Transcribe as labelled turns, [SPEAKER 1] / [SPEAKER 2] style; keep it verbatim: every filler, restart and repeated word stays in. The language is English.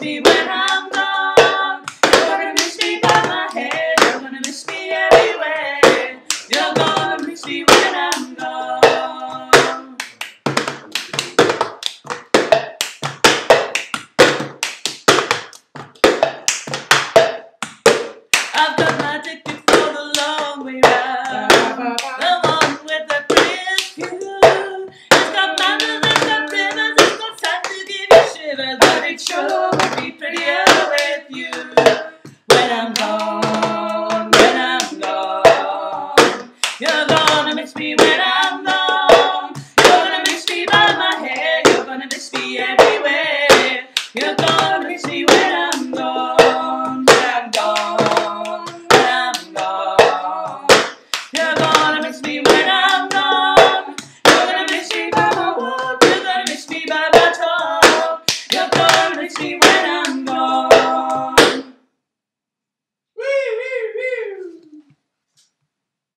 [SPEAKER 1] me when I'm gone. You're gonna miss me by my head. You're gonna miss me everywhere. You're gonna miss me when I'm gone. I've got my ticket for the long way round. The one with the prettiest view. It's got mountains, it's got rivers, it's got sun to give you shivers, but it sure would be prettier with you when I'm gone.